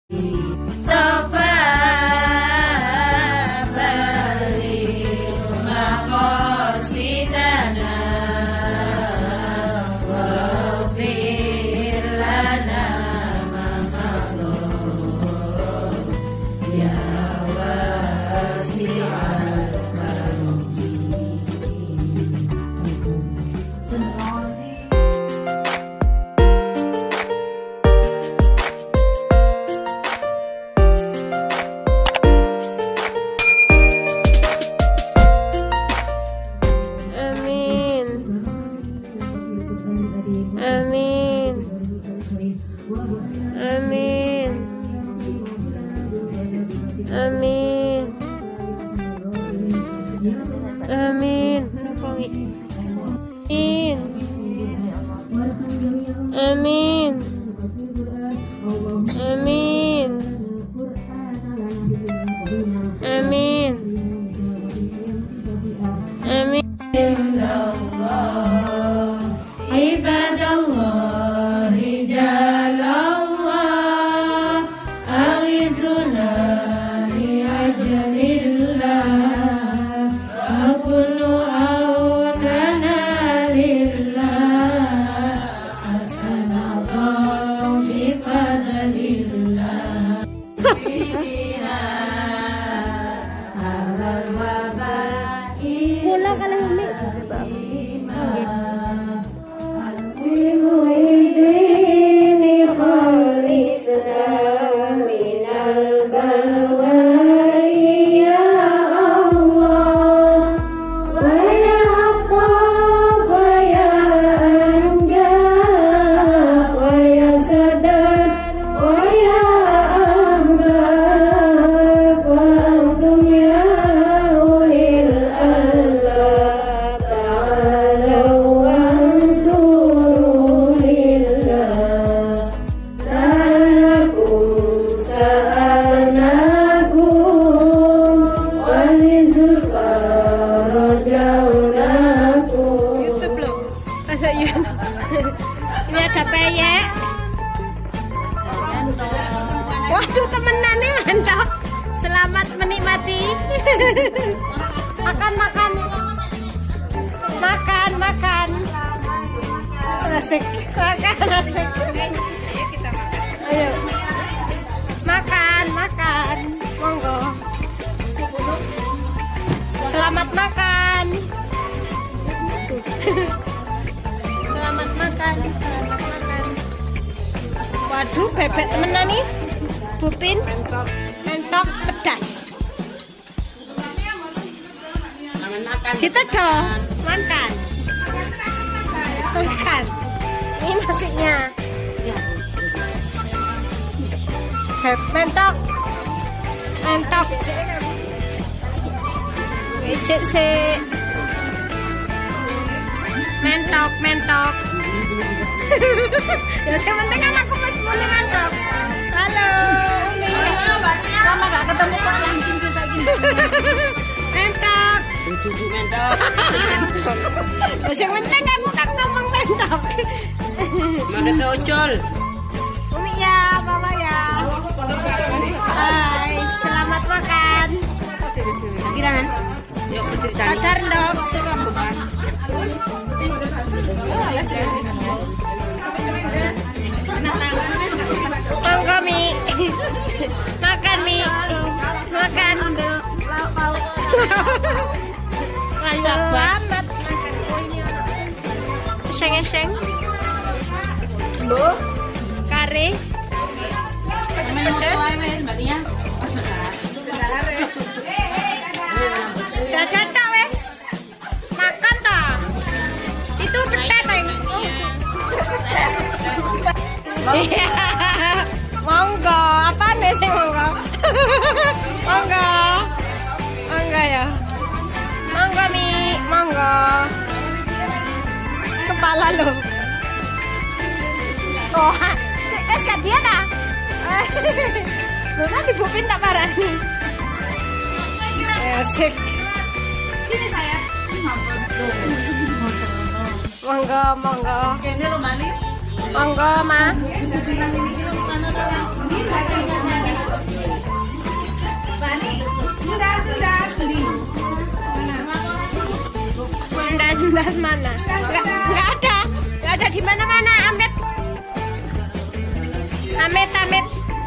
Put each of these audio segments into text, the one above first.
Ini ada peyek. Waduh, temenan nih mantap. Selamat menikmati. Makan, makan. Makan, makan. Asik. Makan, asik. Ayo. Makan, makan. Monggo. Selamat makan. Selamat makan, selamat makan. Waduh, bebek temenan nih. Bupin, mentok pedas. Ditedok, makan. Makan. Ini nasinya. Mentok. Mentok. Ijek sih. Mentok, mentok. Ya yang penting kan aku masih boleh mentok. Halo, Umi. Lama gak ketemu kok langsung susah gini. Mentok. Cucu mentok. Yang penting aku kan ngomong mentok. Mana tuh Ocol? Umi ya, mama ya. Hai, selamat makan. Kirahan. Yuk cerita. Sadar dong. Monggo Mi. Makan Mi. Makan. Selamat makan kuenya. Eseng-eseng. Kare. Pedas. Dadah tak wes. Makan tak. Itu petai Bang. Iya. Monggo, apa nih sih monggo? Monggo. Monggo ya. Monggo Mi, monggo. Kepala lo. Oh, es dia dah. Bukan dibupin tak parah nih. Asik. Sini saya. Monggo, monggo. Ini lo manis. Monggo, Ma. Dibahas mana? Nggak ada. Nggak ada di mana-mana, Amit. Amit.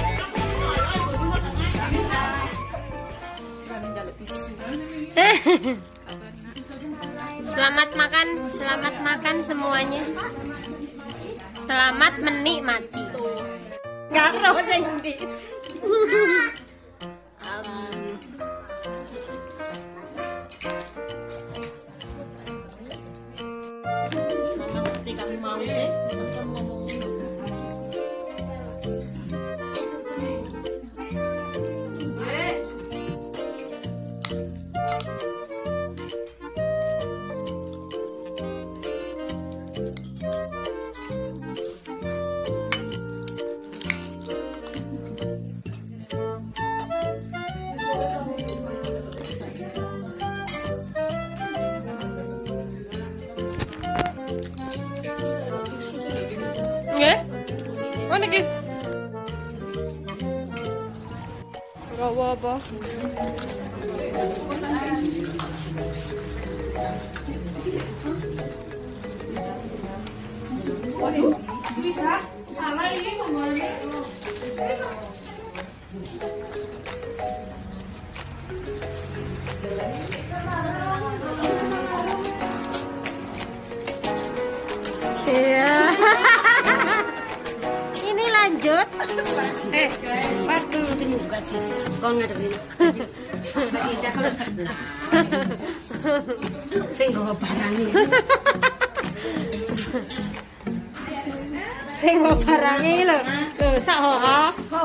Selamat makan semuanya. Selamat menikmati. Karo sing ndi? Kamu mau sih? Nggih. Ngono iki. Gawa apa? Iya. Ini lanjut. Waktu itu gaji. Kau ngadepin. Gaji cakep. Sing nggawa barang iki. Sing nggo barange iki lho. Lho sak ho.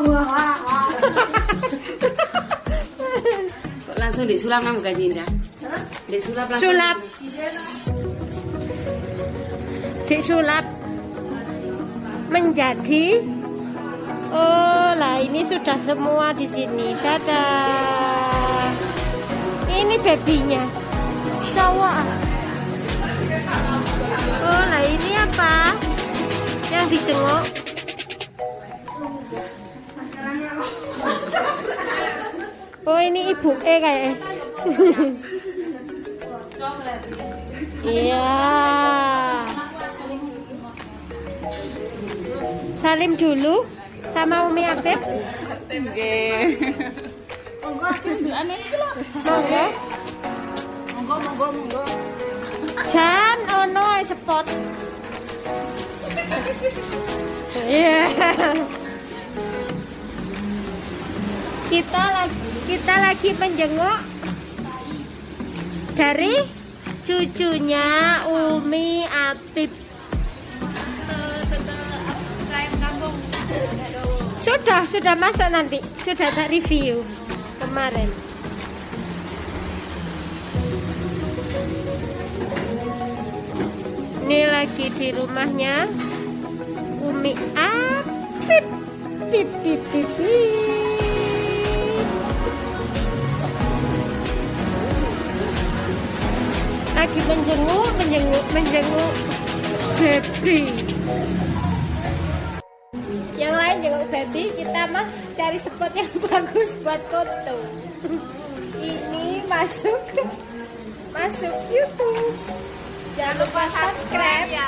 Kok langsung disulap kamu gaji Indah? Disulap langsung. Sulap. Disulap menjadi lah ini sudah semua di sini. Dadah. Ini babynya. Cowok. Lah ini apa? Yang dijenguk. Ini ibu kayaknya. Iya. Salim dulu sama Umi Apip. Nggih. Monggo. Jan ono spot. Iya. Kita lagi menjenguk dari cucunya Umi Apip. Sudah masuk nanti. Sudah tak review kemarin. Ini lagi di rumahnya Umi Apip. Pip. Lagi menjenguk baby. Yang lain jenguk baby, kita mah cari spot yang bagus buat foto. Ini masuk YouTube. Jangan lupa subscribe ya.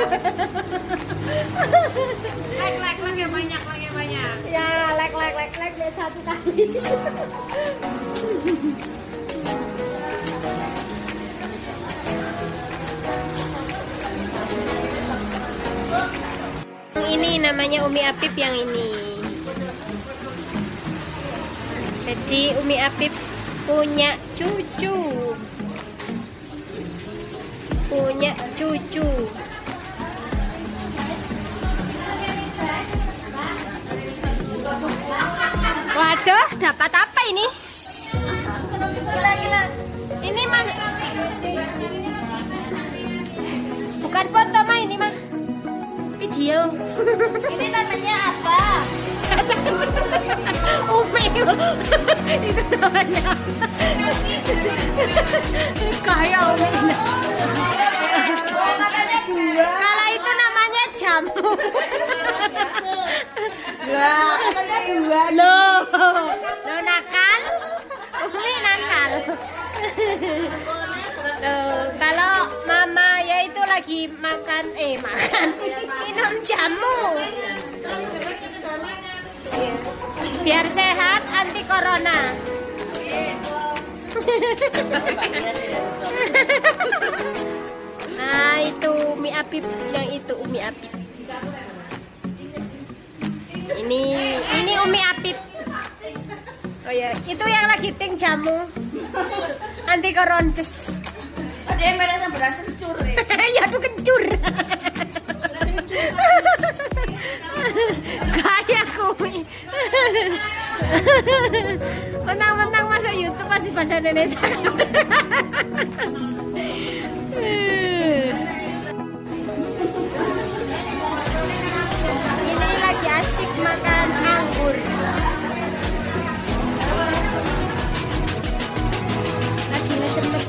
Like yang banyak. Ya, like deh satu kali. Ini namanya Umi Apip yang ini. Jadi Umi Apip punya cucu. Waduh, dapat apa ini? Gila. Ini mah bukan foto mah, ini mah video. Ini namanya apa? Umi. Itu namanya kayak Umi. Katanya dua. Kalau itu namanya jamu. Lah, katanya dua. Loh, nakal. Umi nakal. Loh, kalau Mama lagi makan minum jamu. Biar sehat, anti corona. Nah, itu Umi Apip, yang itu Umi Apip. Ini Umi Apip. Oh ya, itu yang lagi ting jamu anti koronces. Ada yang merah sama beras kencur ya. Ya tuh kencur. Gaya Umi. Mentang-mentang masuk YouTube masih bahasa Indonesia. Ini lagi asik makan anggur. Lagi ngecemes.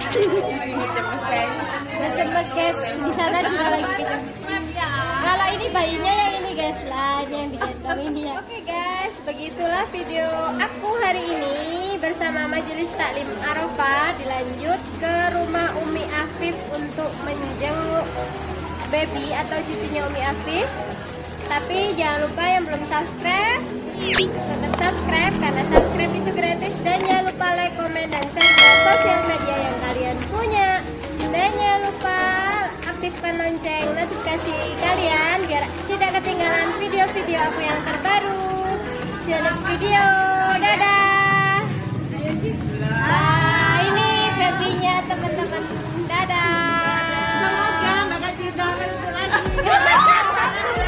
Ngecemes guys. Di sana juga lagi ngecemes. Kalau ini bayinya yang ini guys, lainnya yang digendong ini ya. Oke guys, begitulah video aku hari ini bersama Majelis Taklim Arafah. Dilanjut ke rumah Umi Afif untuk menjenguk baby atau cucunya Umi Afif. Tapi jangan lupa yang belum subscribe, tetap subscribe karena subscribe itu gratis. Dan jangan lupa like, komen, dan share ke sosial media yang kalian punya. Dan jangan lupa aktifkan lonceng notifikasi kalian biar tidak ketinggalan video-video aku yang terbaru. See you next video. Dadah. Nah, ini babynya teman-teman. Dadah. Semoga bakal cinta itu lagi.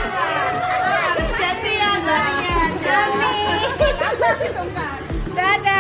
Amin. Apa sih, Tungkas? Dadah.